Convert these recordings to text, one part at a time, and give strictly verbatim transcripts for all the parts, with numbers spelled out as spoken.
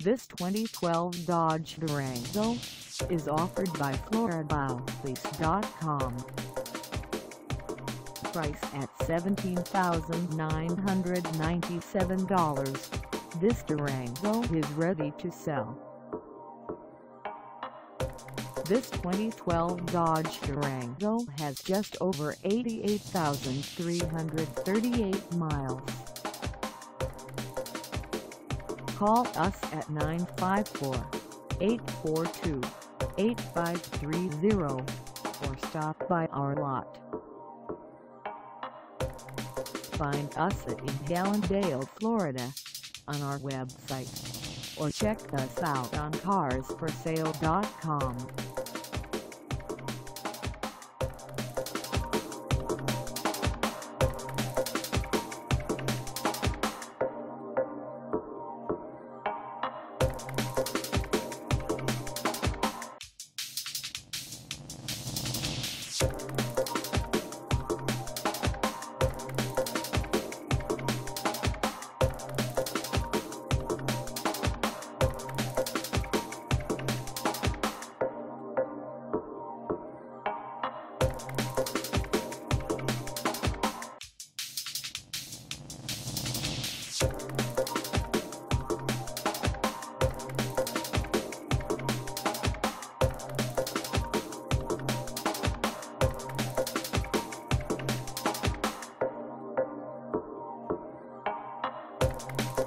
This twenty twelve Dodge Durango is offered by florida lease dot com. Price at seventeen thousand nine hundred ninety-seven dollars, this Durango is ready to sell. This twenty twelve Dodge Durango has just over eighty-eight thousand three hundred thirty-eight miles. Call us at nine five four, eight four two, eight five three zero or stop by our lot. Find us at in Hallandale, Florida on our website, or check us out on cars for sale dot com.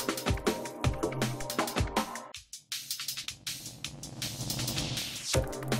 You